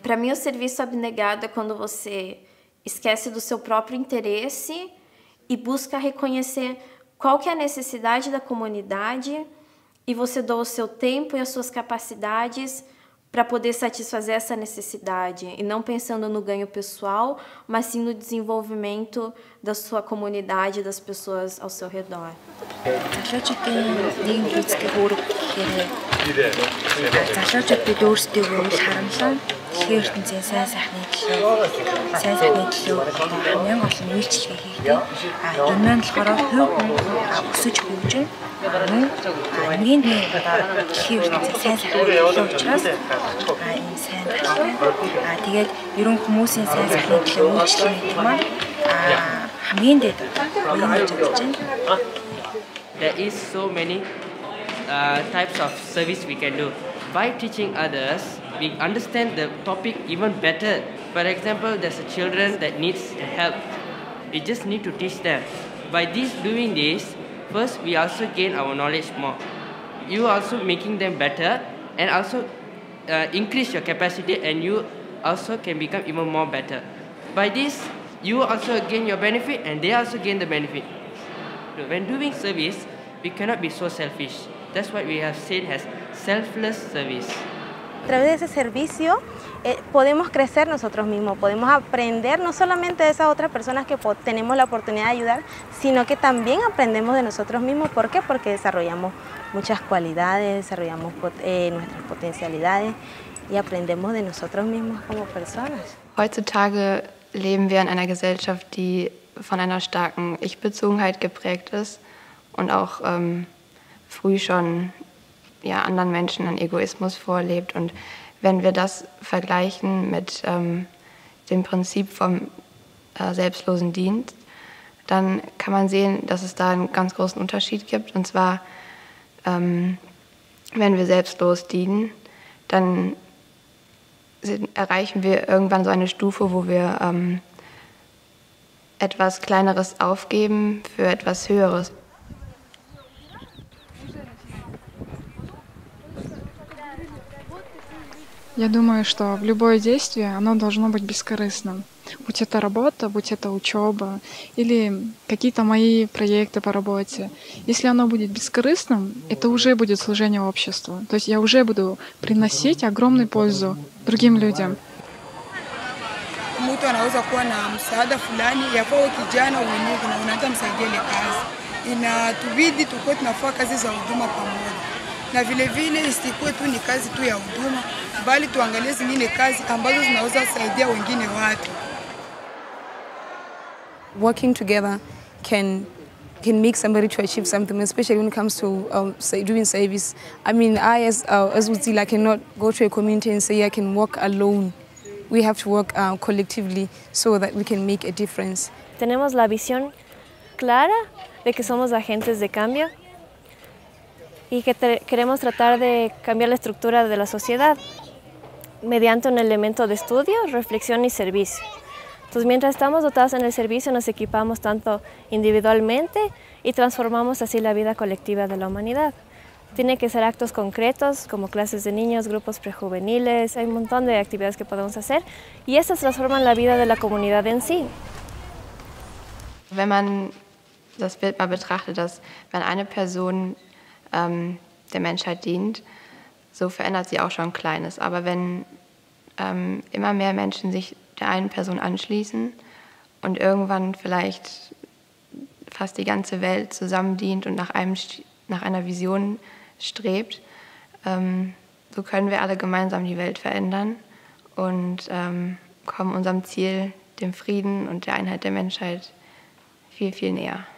Para mim, o serviço abnegado é quando você esquece do seu próprio interesse e busca reconhecer qual que é a necessidade da comunidade e você doa o seu tempo e as suas capacidades para poder satisfazer essa necessidade, e não pensando no ganho pessoal, mas sim no desenvolvimento da sua comunidade, das pessoas ao seu redor. Тэгэхээр ертөнцийн сайн сайхны төлөө хамгийн олон үйлчлэгээ хийдэг. Энэ нь болохоор хувь өсөж хөгжин хамгийн тэгэхээр ертөнцийн сайн сайхны төлөө учраас энэ сайн байна. Тэгээд ерөн хүмүүсийн сайн сайхны төлөө үйлчлэгээ хийх маань хамгийн дэд юм гэж бодож байна. There is so many types of service we can do. By teaching others, we understand the topic even better. For example, there's a children that needs help. We just need to teach them. By doing this, first we also gain our knowledge more. You also making them better and also increase your capacity, and you also can become even more better. By this, you also gain your benefit and they also gain the benefit. When doing service, we cannot be so selfish. That's what we have said as selfless service. A través de ese servicio podemos crecer nosotros mismos, podemos aprender no solamente de esas otras personas que tenemos la oportunidad de ayudar, sino que también aprendemos de nosotros mismos. ¿Por qué? Porque desarrollamos muchas cualidades, desarrollamos nuestras potencialidades y aprendemos de nosotros mismos como personas. Heutzutage leben wir in einer Gesellschaft, die von einer starken Ich-Bezogenheit geprägt ist und auch früh schon anderen Menschen einen Egoismus vorlebt. Und wenn wir das vergleichen mit dem Prinzip vom selbstlosen Dienst, dann kann man sehen, dass es da einen ganz großen Unterschied gibt. Und zwar, wenn wir selbstlos dienen, dann erreichen wir irgendwann so eine Stufe, wo wir etwas Kleineres aufgeben für etwas Höheres. Я думаю, что любое действие, оно должно быть бескорыстным. Будь это работа, будь это учеба или какие-то мои проекты по работе. Если оно будет бескорыстным, это уже будет служение обществу. То есть я уже буду приносить огромную пользу другим людям. Mtu anaweza kuwa na msaada fulani yafaa kijana mwenyewe na unataka msaidie ile kazi. Inatubidi tukue tunafanya kazi za huduma pamoja. Na vile vile isikuwe tu ni kazi tu ya huduma, bali tuangalie zingine kazi ambazo zinaweza kusaidia wengine watu. Working together can make somebody to achieve something, especially when it comes to doing service. I mean, as Uzila cannot go to a community and say I can work alone. We have to work collectively so that we can make a difference. Tenemos la visión clara de que somos agentes de cambio y que queremos tratar de cambiar la estructura de la sociedad mediante un elemento de estudio, reflexión y servicio. Entonces, mientras estamos dotados en el servicio, nos equipamos tanto individualmente y transformamos así la vida colectiva de la humanidad. Tiene que ser actos concretos, como clases de niños, grupos prejuveniles, hay un montón de actividades que podemos hacer y estas transforman la vida de la comunidad en sí. Wenn man das Bild mal betrachtet, dass wenn eine Person der Menschheit dient, so verändert sie auch schon Kleines. Aber wenn immer mehr Menschen sich der einen Person anschließen und irgendwann vielleicht fast die ganze Welt zusammen dient und nach einer Vision strebt, so können wir alle gemeinsam die Welt verändern und kommen unserem Ziel, dem Frieden und der Einheit der Menschheit, viel, viel näher.